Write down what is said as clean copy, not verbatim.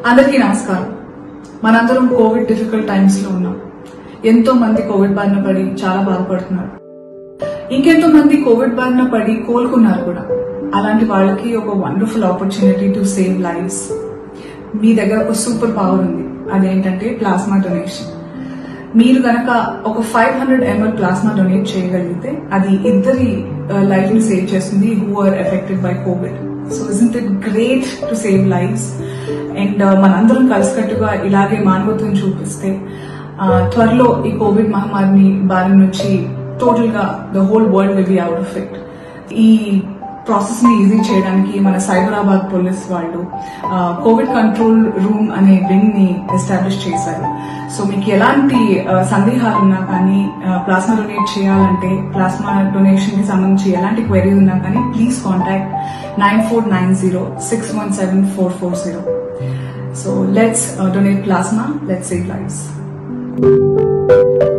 అందరికీ నమస్కారం. మనందరం కోవిడ్ డిఫికల్ట్ టైమ్స్ లో ఉన్నాం. ఎంతో మంది కోవిడ్ బారిన పడి చాలా బాధపడుతున్నారు. ఇంకెంతో మంది కోవిడ్ బారిన పడి కోలుకున్నారు కూడా. అలాంటి వాళ్ళకి ఒక wonderful opportunity to save lives. మీ దగ్గర ఒక సూపర్ పవర్ ఉంది. అదేంటంటే ప్లాస్మా డొనేషన్. మీరు గనక ఒక 500 ml ప్లాస్మా డొనేట్ చేయగలిగితే అది ఇద్దరి లైఫ్ ని సేవ్ చేస్తుంది who are affected by COVID. So isn't it great to save lifes? And మనందరం కలిసికట్టుగా ఇలాగే మానవత్వం చూపిస్తే త్వరలో ఈ కోవిడ్ మహమ్మారిని బారి నుంచి టోటల్ గా the whole world will be out of it. ఈ ప్రాసెస్ ని ఈజీ చేయడానికి మన సైబరాబాద్ పోలీస్ వాళ్ళు కోవిడ్ కంట్రోల్ రూమ్ అనే వింగ్ ని ఎస్టాబ్లిష్ చేశారు. సో మీకు ఎలాంటి సందేహాలు ఉన్నా కానీ ప్లాస్మా డొనేట్ చేయాలంటే ప్లాస్మా డొనేషన్ కి సంబంధించి ఎలాంటి క్వెరీ ఉన్నా కానీ please contact 9490617440. So let's donate plasma, let's save lives.